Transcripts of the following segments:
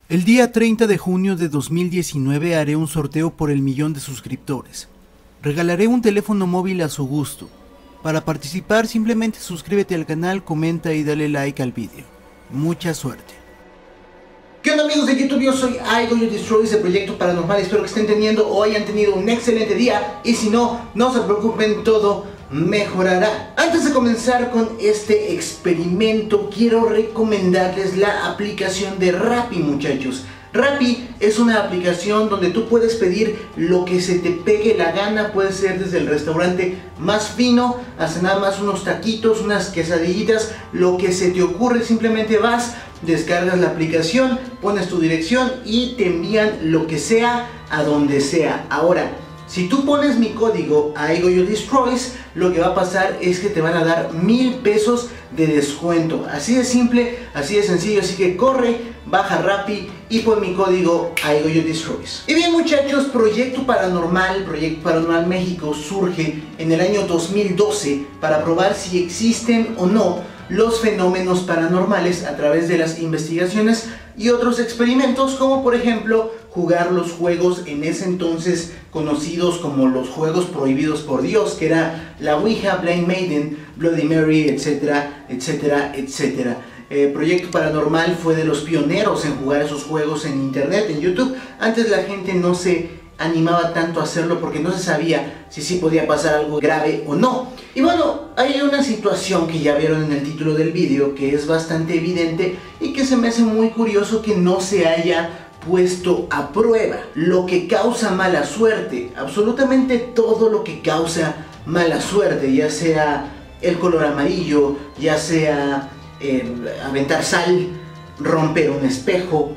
El día 30 de junio de 2019 haré un sorteo por el 1.000.000 de suscriptores. Regalaré un teléfono móvil a su gusto. Para participar simplemente suscríbete al canal, comenta y dale like al vídeo. Mucha suerte. ¿Qué onda amigos de YouTube? Yo soy iGoYouDestroy de Proyecto Paranormal. Espero que estén teniendo o hayan tenido un excelente día. Y si no, no se preocupen, todo mejorará. Antes de comenzar con este experimento, quiero recomendarles la aplicación de Rappi, muchachos. Rappi es una aplicación donde tú puedes pedir lo que se te pegue la gana. Puede ser desde el restaurante más fino hasta nada más unos taquitos, unas quesadillitas, lo que se te ocurre. Simplemente vas, descargas la aplicación, pones tu dirección y te envían lo que sea a donde sea. Ahora, si tú pones mi código iGoYouDestroy, lo que va a pasar es que te van a dar 1,000 pesos de descuento. Así de simple, así de sencillo. Así que corre, baja Rappi y pon mi código iGoYouDestroy. Y bien muchachos, Proyecto Paranormal México surge en el año 2012 para probar si existen o no los fenómenos paranormales a través de las investigaciones y otros experimentos, como por ejemplo jugar los juegos en ese entonces conocidos como los juegos prohibidos por Dios, que era la Ouija, Blind Maiden, Bloody Mary, etcétera, etcétera, etcétera. Proyecto Paranormal fue de los pioneros en jugar esos juegos en internet, en YouTube. Antes la gente no se animaba tanto a hacerlo porque no se sabía si sí podía pasar algo grave o no. Y bueno, hay una situación que ya vieron en el título del vídeo que es bastante evidente y que se me hace muy curioso que no se haya puesto a prueba. Lo que causa mala suerte, absolutamente todo lo que causa mala suerte, ya sea el color amarillo, ya sea aventar sal, romper un espejo,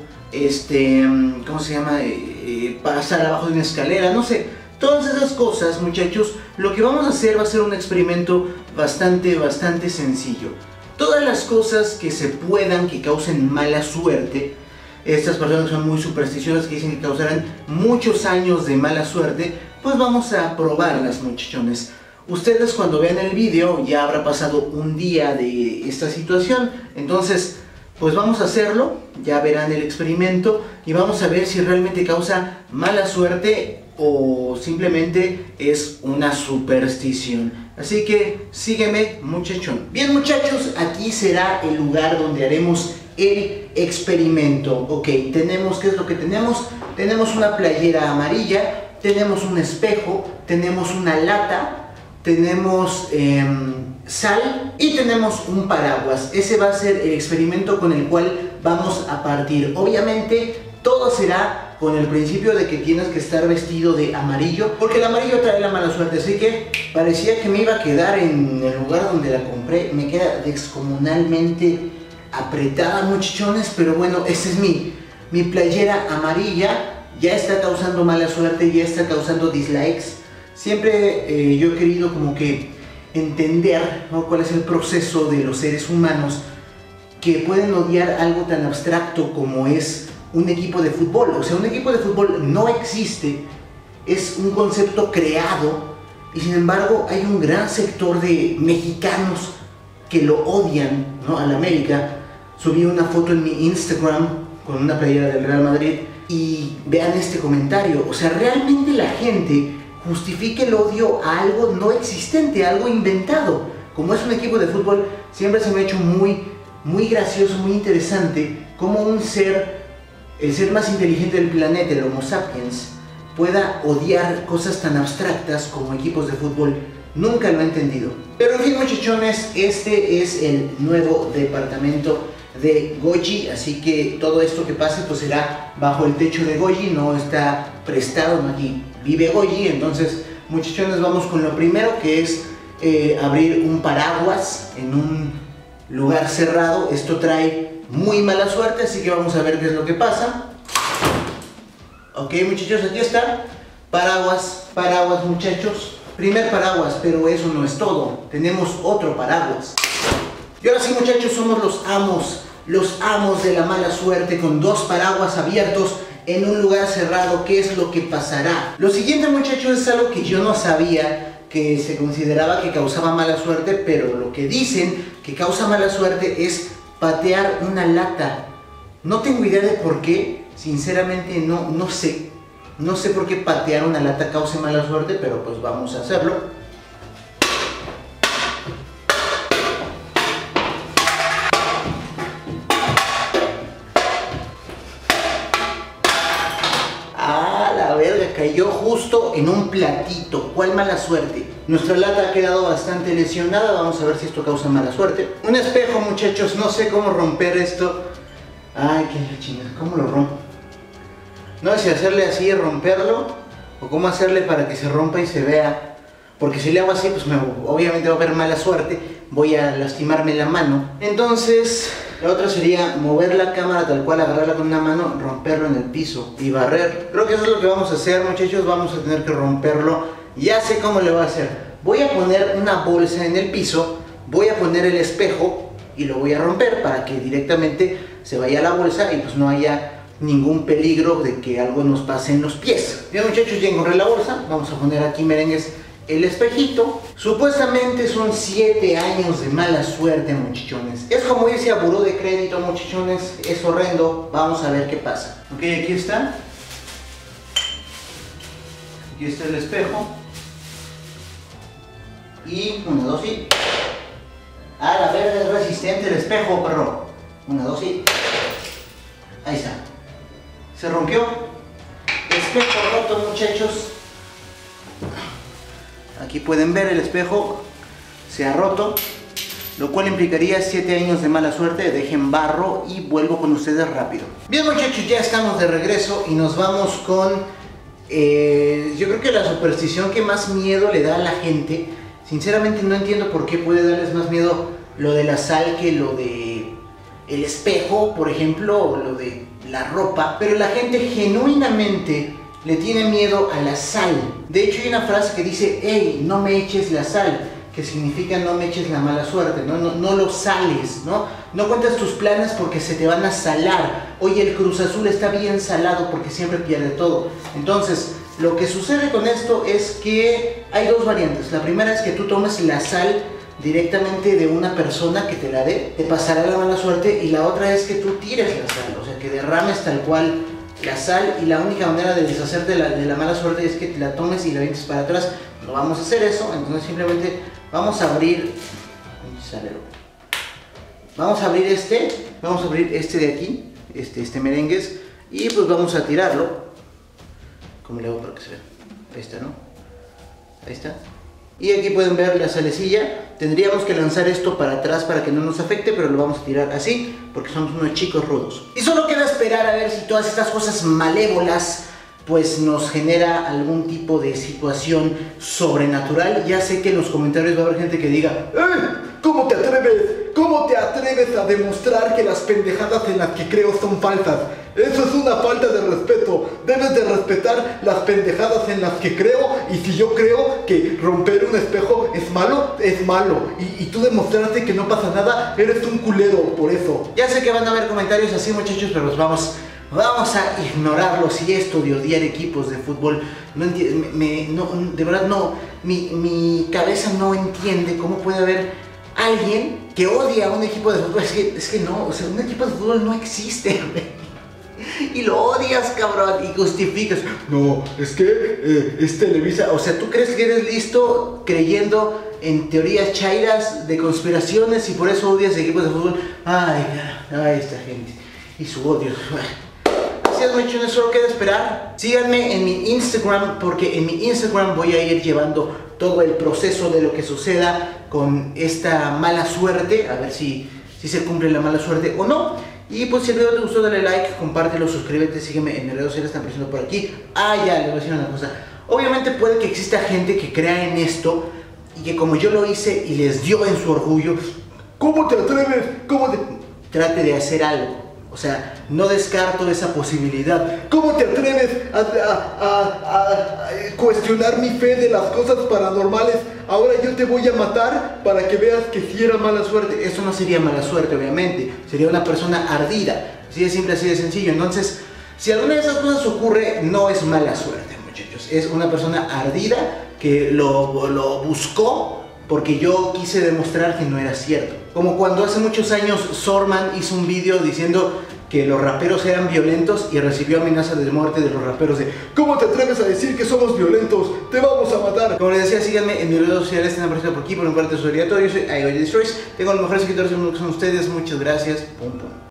¿cómo se llama? Pasar abajo de una escalera, no sé. Todas esas cosas, muchachos, lo que vamos a hacer va a ser un experimento bastante sencillo. Todas las cosas que se puedan, que causen mala suerte, estas personas son muy supersticiosas que dicen que causarán muchos años de mala suerte, pues vamos a probarlas, muchachones. Ustedes cuando vean el vídeo ya habrá pasado un día de esta situación, entonces pues vamos a hacerlo, ya verán el experimento y vamos a ver si realmente causa mala suerte o simplemente es una superstición. Así que sígueme, muchachón. Bien muchachos, aquí será el lugar donde haremos el experimento. Ok, tenemos, ¿qué es lo que tenemos? Tenemos una playera amarilla, tenemos un espejo, tenemos una lata, tenemos sal y tenemos un paraguas. Ese va a ser el experimento con el cual vamos a partir. Obviamente todo será con el principio de que tienes que estar vestido de amarillo, porque el amarillo trae la mala suerte. Así que parecía que me iba a quedar en el lugar donde la compré. Me queda descomunalmente apretada, muchachones, pero bueno, esta es mi playera amarilla. Ya está causando mala suerte, ya está causando dislikes. Siempre yo he querido como que entender, ¿no?, cuál es el proceso de los seres humanos que pueden odiar algo tan abstracto como es un equipo de fútbol. O sea, un equipo de fútbol no existe, es un concepto creado y sin embargo hay un gran sector de mexicanos que lo odian, ¿no?, al América. Subí una foto en mi Instagram con una playera del Real Madrid y vean este comentario. O sea, realmente la gente justifica el odio a algo no existente, a algo inventado. Como es un equipo de fútbol, siempre se me ha hecho muy gracioso, muy interesante cómo un ser, el ser más inteligente del planeta, el Homo sapiens, pueda odiar cosas tan abstractas como equipos de fútbol. Nunca lo he entendido. Pero en fin, muchachones, este es el nuevo departamento de Goji, así que todo esto que pase pues será bajo el techo de Goji, no está prestado, no, aquí vive Goji. Entonces, muchachones, vamos con lo primero, que es abrir un paraguas en un lugar cerrado. Esto trae muy mala suerte, así que vamos a ver qué es lo que pasa. Ok, muchachos, aquí está. Paraguas, muchachos. Primer paraguas, pero eso no es todo. Tenemos otro paraguas. Y ahora sí, muchachos, somos los amos de la mala suerte, con dos paraguas abiertos en un lugar cerrado. ¿Qué es lo que pasará? Lo siguiente, muchachos, es algo que yo no sabía, que se consideraba que causaba mala suerte, pero lo que dicen que causa mala suerte es patear una lata No tengo idea de por qué, sinceramente no sé. No sé por qué patear una lata cause mala suerte, pero pues vamos a hacerlo. ¡Ah, la verga! Cayó justo en un platito. ¿Cuál mala suerte? Nuestra lata ha quedado bastante lesionada. Vamos a ver si esto causa mala suerte. Un espejo, muchachos. No sé cómo romper esto. Ay, qué chingada. ¿Cómo lo rompo? No sé si hacerle así, romperlo, o cómo hacerle para que se rompa y se vea. Porque si le hago así, pues obviamente va a haber mala suerte. Voy a lastimarme la mano. Entonces, la otra sería mover la cámara tal cual, agarrarla con una mano, romperlo en el piso y barrer. Creo que eso es lo que vamos a hacer, muchachos. Vamos a tener que romperlo. Ya sé cómo le voy a hacer. Voy a poner una bolsa en el piso, voy a poner el espejo y lo voy a romper para que directamente se vaya a la bolsa y pues no haya ningún peligro de que algo nos pase en los pies. Bien, muchachos, ya encontré la bolsa. Vamos a poner aquí, merengues, el espejito. Supuestamente son 7 años de mala suerte, muchachones. Es como irse a buró de crédito, muchachones. Es horrendo. Vamos a ver qué pasa. Ok, aquí está. Aquí está el espejo. Y 1, 2 y... Ah, la verga, es resistente el espejo, perro. 1, 2 y... Ahí está. Se rompió. Espejo roto, muchachos. Aquí pueden ver el espejo. Se ha roto. Lo cual implicaría 7 años de mala suerte. Dejen barro y vuelvo con ustedes rápido. Bien, muchachos, ya estamos de regreso y nos vamos con... yo creo que la superstición que más miedo le da a la gente. Sinceramente no entiendo por qué puede darles más miedo lo de la sal que lo de el espejo, por ejemplo, o lo de la ropa. Pero la gente genuinamente le tiene miedo a la sal. De hecho hay una frase que dice: hey, no me eches la sal, que significa no me eches la mala suerte, no lo sales, no cuentas tus planes porque se te van a salar. Oye, el Cruz Azul está bien salado porque siempre pierde todo. Entonces, lo que sucede con esto es que hay dos variantes. La primera es que tú tomes la sal directamente de una persona que te la dé, te pasará la mala suerte, y la otra es que tú tires la sal, o sea, que derrames tal cual la sal, y la única manera de deshacerte de la mala suerte es que te la tomes y la vientes para atrás. No vamos a hacer eso, entonces simplemente vamos a abrir este de aquí, este merengues, y pues vamos a tirarlo. ¿Cómo le hago para que se vea? Ahí está, ¿no? Ahí está. Y aquí pueden ver la salecilla. Tendríamos que lanzar esto para atrás para que no nos afecte, pero lo vamos a tirar así porque somos unos chicos rudos. Y solo queda esperar a ver si todas estas cosas malévolas pues nos genera algún tipo de situación sobrenatural. Ya sé que en los comentarios va a haber gente que diga: ¿cómo te atreves? ¿Cómo te atreves a demostrar que las pendejadas en las que creo son falsas? Eso es una falta de respeto. Debes de respetar las pendejadas en las que creo. Y si yo creo que romper un espejo es malo, es malo. Y tú demostraste que no pasa nada, eres un culero por eso. Ya sé que van a haber comentarios así, muchachos, pero los vamos a ignorarlos. Y esto de odiar equipos de fútbol, de verdad no, mi cabeza no entiende cómo puede haber alguien que odia a un equipo de fútbol. Es que no, o sea, un equipo de fútbol no existe, güey. Y lo odias, cabrón, y justificas: no, es que es Televisa. O sea, ¿tú crees que eres listo creyendo en teorías chairas de conspiraciones y por eso odias equipos de fútbol? Ay, esta gente y su odio. Así es, muchachos, solo queda esperar. Síganme en mi Instagram, porque en mi Instagram voy a ir llevando todo el proceso de lo que suceda con esta mala suerte. A ver si se cumple la mala suerte o no. Y pues si el video te gustó, dale like, compártelo, suscríbete, sígueme en mis redes sociales, están apareciendo por aquí. Ya, les voy a decir una cosa. Obviamente puede que exista gente que crea en esto y que como yo lo hice y les dio en su orgullo: ¿cómo te atreves? Trate de hacer algo. O sea, no descarto esa posibilidad. ¿Cómo te atreves a cuestionar mi fe de las cosas paranormales? Ahora yo te voy a matar para que veas que sí era mala suerte. Eso no sería mala suerte, obviamente. Sería una persona ardida. Así de simple, así de sencillo. Entonces, si alguna de esas cosas ocurre, no es mala suerte, muchachos. Es una persona ardida que lo buscó porque yo quise demostrar que no era cierto. Como cuando hace muchos años Sorman hizo un video diciendo que los raperos eran violentos y recibió amenazas de muerte de los raperos de ¿cómo te atreves a decir que somos violentos? ¡Te vamos a matar! Como les decía, síganme en mis redes sociales, están apareciendo por aquí, por mi parte, yo soy Aigo Destroys. Tengo los mejores seguidores del mundo que son ustedes, muchas gracias. Pum, pum.